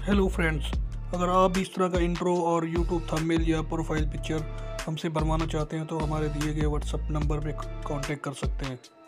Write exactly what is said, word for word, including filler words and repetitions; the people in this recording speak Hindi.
हेलो फ्रेंड्स, अगर आप भी इस तरह का इंट्रो और यूट्यूब थंबनेल या प्रोफाइल पिक्चर हमसे बनवाना चाहते हैं तो हमारे दिए गए व्हाट्सएप नंबर पे कांटेक्ट कर सकते हैं।